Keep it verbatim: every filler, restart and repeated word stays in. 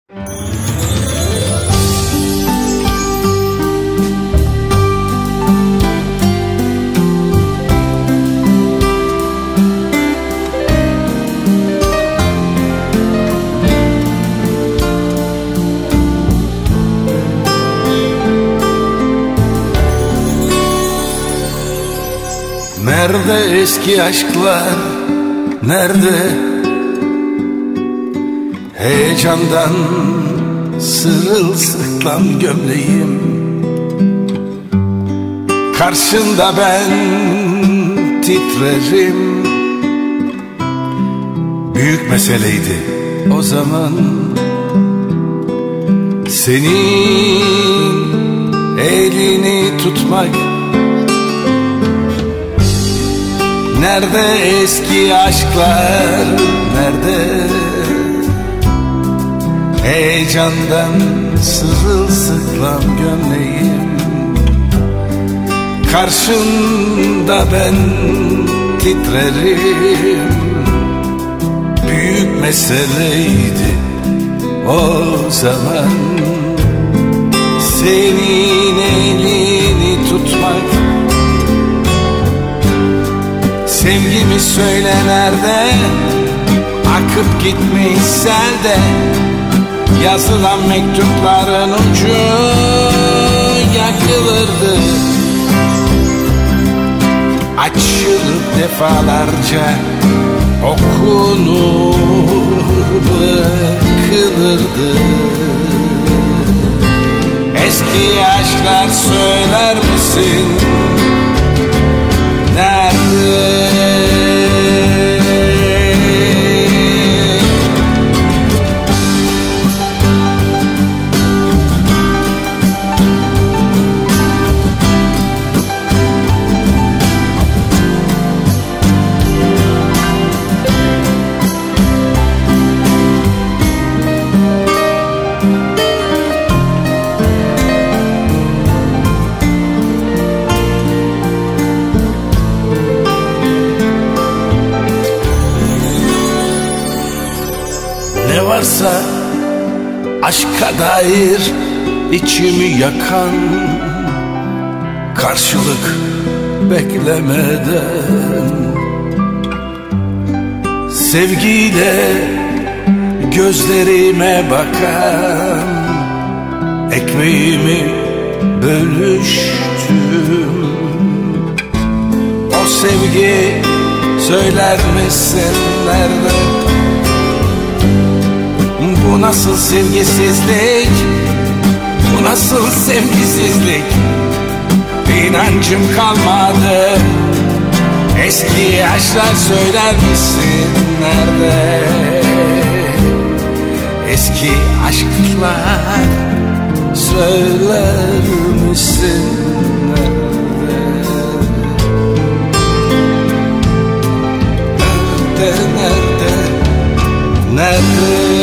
Nerede eski aşklar, nerede heyecandan sırılsıklam gömleğim? Karşında ben titrerim. Büyük meseleydi o zaman senin elini tutmak. Nerede eski aşklar, nerede heyecandan sırılsıklam gömleğim? Karşında ben titrerim. Büyük meseleydi o zaman senin elini tutmak. Sevgimi söyle nerede, akıp gitmiş selde, yazılan mektupların ucu yakılırdı. Açılıp defalarca okunup bırakılırdı. Eski aşklar söyler misin? Nerede? Ne varsa aşka dair içimi yakan, karşılık beklemeden sevgiyle gözlerime bakan, ekmeğimi bölüştüm. O sevgi söyler misin nerede? Bu nasıl sevgisizlik, bu nasıl sevgisizlik? İnancım kalmadı. Eski yaşlar söyler misin nerede? Eski aşklar söyler misin nerede? Nerede, nerede, nerede?